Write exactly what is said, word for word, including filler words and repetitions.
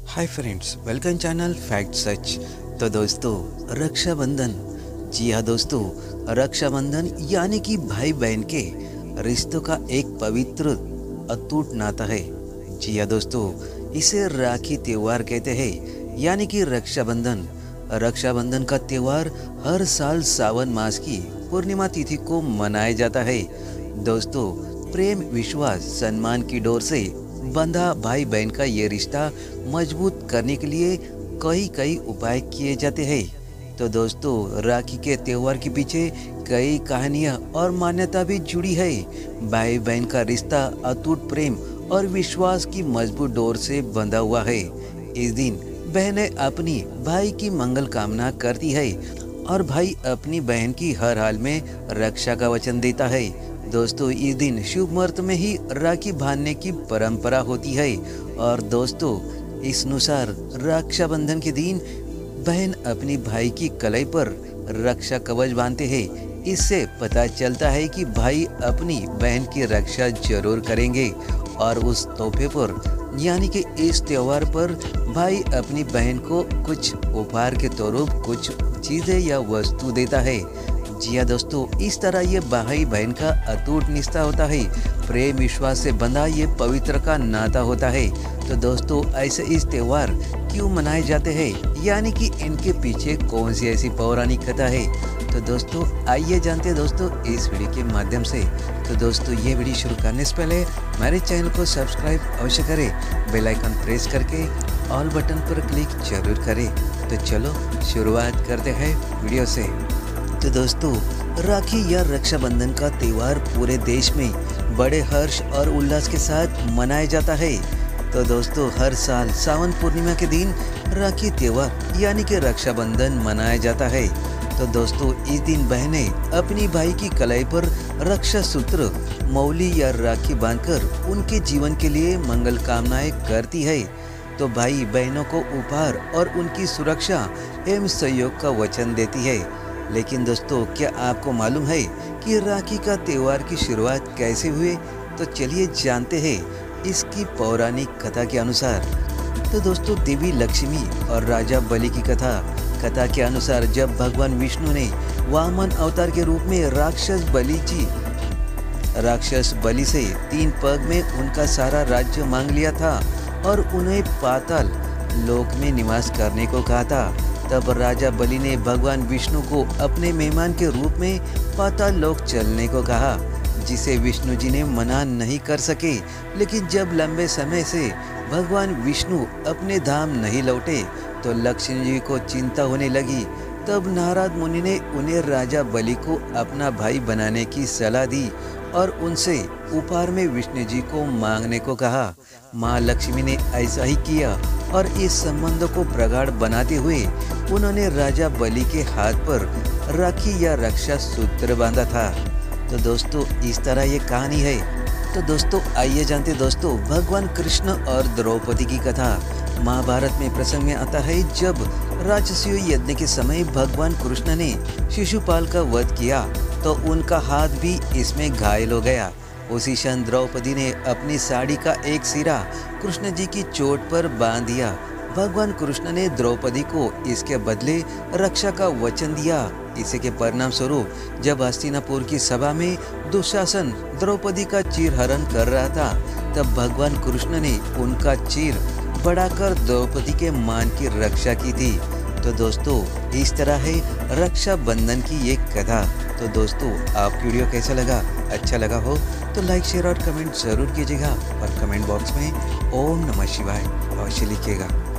हाय friends, welcome channel fact सच। तो दोस्तों, रक्षाबंधन, जी हाँ दोस्तों, रक्षाबंधन यानी कि भाई बहन के रिश्तों का एक पवित्र अटूट नाता है। जी हाँ दोस्तों, इसे राखी त्योहार कहते हैं, यानी कि रक्षाबंधन। रक्षाबंधन का त्योहार हर साल सावन मास की पूर्णिमा तिथि को मनाया जाता है। दोस्तों, प्रेम, विश्वास, सम्मान की डोर से बंधा भाई बहन का ये रिश्ता मजबूत करने के लिए कई कई उपाय किए जाते हैं। तो दोस्तों, राखी के त्योहार के पीछे कई कहानियाँ और मान्यता भी जुड़ी है। भाई बहन का रिश्ता अटूट प्रेम और विश्वास की मजबूत डोर से बंधा हुआ है। इस दिन बहनें अपनी भाई की मंगल कामना करती है और भाई अपनी बहन की हर हाल में रक्षा का वचन देता है। दोस्तों, इस दिन शुभ मुहूर्त में ही राखी बांधने की परंपरा होती है और दोस्तों, इस अनुसार रक्षाबंधन के दिन बहन अपनी भाई की कलाई पर रक्षा कवच बांधते हैं। इससे पता चलता है कि भाई अपनी बहन की रक्षा जरूर करेंगे और उस तोहफे पर, यानी कि इस त्योहार पर भाई अपनी बहन को कुछ उपहार के तौर पर कुछ चीज़ें या वस्तु देता है। जी हाँ दोस्तों, इस तरह ये भाई बहन का अटूट रिश्ता होता है। प्रेम विश्वास से बंधा ये पवित्र का नाता होता है। तो दोस्तों, ऐसे इस त्योहार क्यों मनाए जाते हैं, यानी कि इनके पीछे कौन सी ऐसी पौराणिक कथा है। तो दोस्तों, आइए जानते हैं दोस्तों इस वीडियो के माध्यम से। तो दोस्तों, ये वीडियो शुरू करने से पहले मेरे चैनल को सब्सक्राइब अवश्य करें, बेल आइकन प्रेस करके ऑल बटन पर क्लिक जरूर करें। तो चलो शुरुआत करते हैं वीडियो से। तो दोस्तों, राखी या रक्षाबंधन का त्योहार पूरे देश में बड़े हर्ष और उल्लास के साथ मनाया जाता है। तो दोस्तों, हर साल सावन पूर्णिमा के दिन राखी त्योहार यानी कि रक्षाबंधन मनाया जाता है। तो दोस्तों, इस दिन बहनें अपनी भाई की कलाई पर रक्षा सूत्र, मौली या राखी बांधकर उनके जीवन के लिए मंगल कामनाएं करती है। तो भाई बहनों को उपहार और उनकी सुरक्षा एवं सहयोग का वचन देती है। लेकिन दोस्तों, क्या आपको मालूम है कि राखी का त्योहार की शुरुआत कैसे हुए? तो चलिए जानते हैं इसकी पौराणिक कथा के अनुसार। तो दोस्तों, देवी लक्ष्मी और राजा बलि की कथा कथा के अनुसार, जब भगवान विष्णु ने वामन अवतार के रूप में राक्षस बलि जी राक्षस बलि से तीन पग में उनका सारा राज्य मांग लिया था और उन्हें पाताल लोक में निवास करने को कहा था, तब राजा बलि ने भगवान विष्णु को अपने मेहमान के रूप में पाताल लोक चलने को कहा, जिसे विष्णु जी ने मना नहीं कर सके। लेकिन जब लंबे समय से भगवान विष्णु अपने धाम नहीं लौटे तो लक्ष्मी जी को चिंता होने लगी। तब नारद मुनि ने उन्हें राजा बलि को अपना भाई बनाने की सलाह दी और उनसे उपहार में विष्णु जी को मांगने को कहा। माँ लक्ष्मी ने ऐसा ही किया और इस संबंध को प्रगाढ़ बनाते हुए उन्होंने राजा बलि के हाथ पर राखी या रक्षा सूत्र बांधा था। तो दोस्तों, इस तरह ये कहानी है। तो दोस्तों, आइए जानते दोस्तों भगवान कृष्ण और द्रौपदी की कथा। महाभारत में प्रसंग में आता है, जब राजसूय यज्ञ के समय भगवान कृष्ण ने शिशुपाल का वध किया तो उनका हाथ भी इसमें घायल हो गया। उसी क्षण द्रौपदी ने अपनी साड़ी का एक सिरा कृष्ण जी की चोट पर बांध दिया। भगवान कृष्ण ने द्रौपदी को इसके बदले रक्षा का वचन दिया। इसी के परिणाम स्वरूप जब हस्तिनापुर की सभा में दुशासन द्रौपदी का चीर हरण कर रहा था, तब भगवान कृष्ण ने उनका चीर बढ़ाकर द्रौपदी के मान की रक्षा की थी। तो दोस्तों, इस तरह है रक्षाबंधन की एक कथा। तो दोस्तों, आप वीडियो कैसा लगा? अच्छा लगा हो तो लाइक, शेयर और कमेंट जरूर कीजिएगा और कमेंट बॉक्स में ओम नमः शिवाय अवश्य लिखिएगा।